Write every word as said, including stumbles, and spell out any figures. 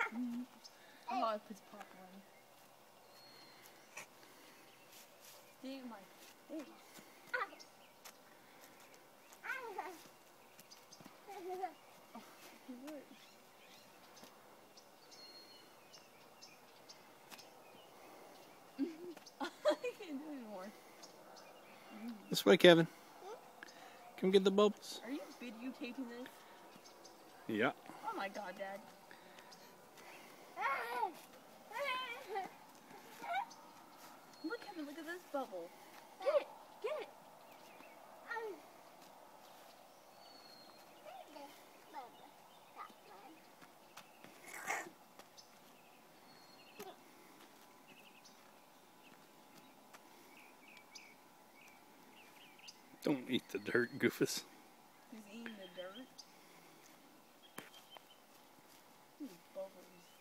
Mm. Oh, I put popcorn. See my face. Oh, it hurts. I can't do anymore. This way, Kevin. Come get the bubbles. Are you videotaping this? Yeah. Oh my god, Dad. Look, Kevin, look at this bubble. Get it! Get it! Don't eat the dirt, Goofus. He's eating the dirt. These bubbles.